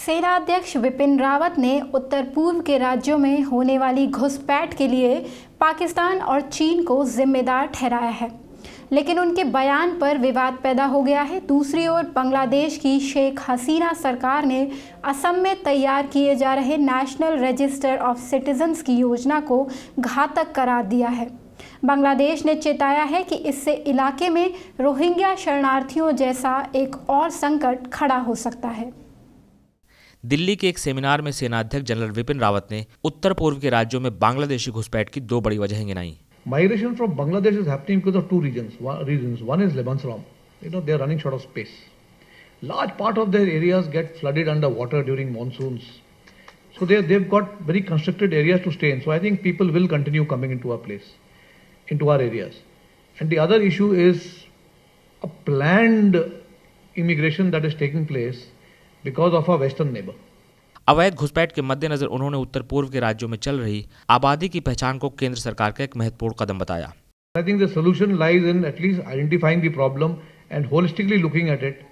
सेना अध्यक्ष विपिन रावत ने उत्तर पूर्व के राज्यों में होने वाली घुसपैठ के लिए पाकिस्तान और चीन को जिम्मेदार ठहराया है, लेकिन उनके बयान पर विवाद पैदा हो गया है। दूसरी ओर बांग्लादेश की शेख हसीना सरकार ने असम में तैयार किए जा रहे नेशनल रजिस्टर ऑफ सिटीजन्स की योजना को घातक करार दिया है। बांग्लादेश ने चेताया है कि इससे इलाके में रोहिंग्या शरणार्थियों जैसा एक और संकट खड़ा हो सकता है। दिल्ली के एक सेमिनार में सेनाध्यक्ष जनरल विपिन रावत ने उत्तर पूर्व के राज्यों में बांग्लादेशी घुसपैठ की दो बड़ी वजहें गिनाई। Migration from Bangladesh is happening because of two reasons. One is Lebanon. They are running short of space. Large part of their areas get flooded under water during monsoons. So they've got very constricted areas to stay in. So I think people will continue coming into our areas. And the other issue is a planned immigration that is taking place because of our western neighbor. अवैध घुसपैठ के मद्देनजर उन्होंने उत्तर पूर्व के राज्यों में चल रही आबादी की पहचान को केंद्र सरकार का एक महत्वपूर्ण कदम बताया। I think the solution lies in at least identifying the problem and holistically looking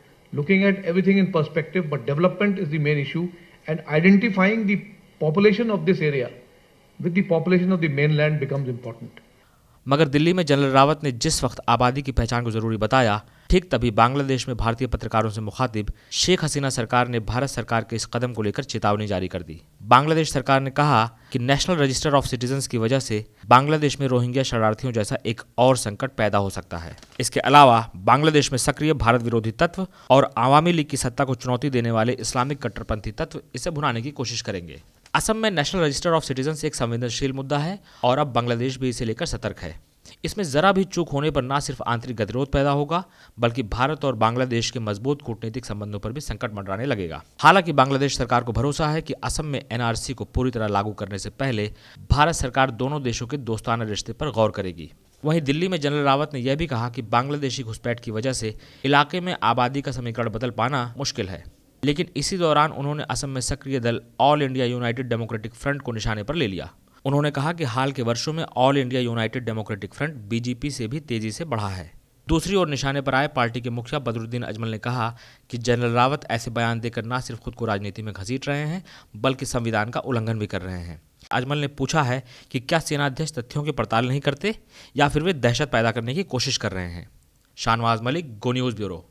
at everything in perspective, but development is the main issue and identifying the population of this area with the population of the mainland becomes important. मगर दिल्ली में general Rawat ने जिस वक्त आबादी की पहचान को जरूरी बताया, ठीक तभी बांग्लादेश में भारतीय पत्रकारों से मुखातिब शेख हसीना सरकार ने भारत सरकार के इस कदम को लेकर चेतावनी जारी कर दी। बांग्लादेश सरकार ने कहा कि नेशनल रजिस्टर ऑफ सिटीजन्स की वजह से बांग्लादेश में रोहिंग्या शरणार्थियों जैसा एक और संकट पैदा हो सकता है। इसके अलावा बांग्लादेश में सक्रिय भारत विरोधी तत्व और आवामी लीग की सत्ता को चुनौती देने वाले इस्लामिक कट्टरपंथी तत्व इसे भुनाने की कोशिश करेंगे। असम में नेशनल रजिस्टर ऑफ सिटीजन्स एक संवेदनशील मुद्दा है और अब बांग्लादेश भी इसे लेकर सतर्क है। इसमें जरा भी चूक होने पर न सिर्फ आंतरिक गतिरोध पैदा होगा, बल्कि भारत और बांग्लादेश के मजबूत कूटनीतिक संबंधों पर भी संकट मंडराने लगेगा। हालांकि बांग्लादेश सरकार को भरोसा है कि असम में एनआरसी को पूरी तरह लागू करने से पहले भारत सरकार दोनों देशों के दोस्ताना रिश्ते पर गौर करेगी। वहीं दिल्ली में जनरल रावत ने यह भी कहा कि बांग्लादेशी घुसपैठ की वजह से इलाके में आबादी का समीकरण बदल पाना मुश्किल है, लेकिन इसी दौरान उन्होंने असम में सक्रिय दल all India united democratic front को निशाने पर ले लिया। उन्होंने कहा कि हाल के वर्षों में all India united democratic front BJP से भी तेजी से बढ़ा है। दूसरी ओर निशाने पर आए पार्टी के मुखिया बदरुद्दीन अजमल ने कहा कि जनरल रावत ऐसे बयान देकर न सिर्फ खुद को राजनीति में घसीट रहे हैं, बल्कि संविधान का उल्लंघन भी कर रहे हैं। अजमल ने पूछा है कि क्या सेनाध्यक्ष तथ्यों की पड़ताल नहीं करते या फिर वे दहशत पैदा करने की कोशिश कर रहे हैं। Shahnawaz Malik, go news bureau.